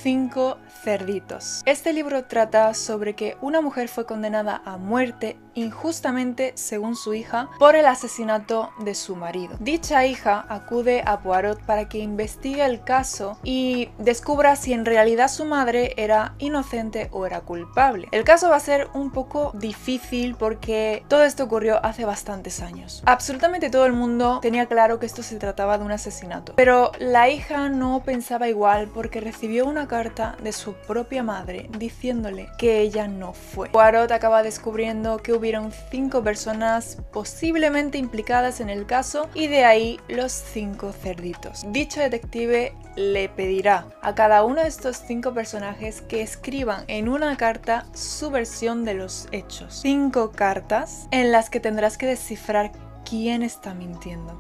5 cerditos. Este libro trata sobre que una mujer fue condenada a muerte injustamente, según su hija, por el asesinato de su marido. Dicha hija acude a Poirot para que investigue el caso y descubra si en realidad su madre era inocente o era culpable. El caso va a ser un poco difícil porque todo esto ocurrió hace bastantes años. Absolutamente todo el mundo tenía claro que esto se trataba de un asesinato, pero la hija no pensaba igual porque recibió una carta de su propia madre diciéndole que ella no fue. Poirot acaba descubriendo que hubieron 5 personas posiblemente implicadas en el caso y de ahí los 5 cerditos. Dicho detective le pedirá a cada uno de estos 5 personajes que escriban en una carta su versión de los hechos. 5 cartas en las que tendrás que descifrar quién está mintiendo.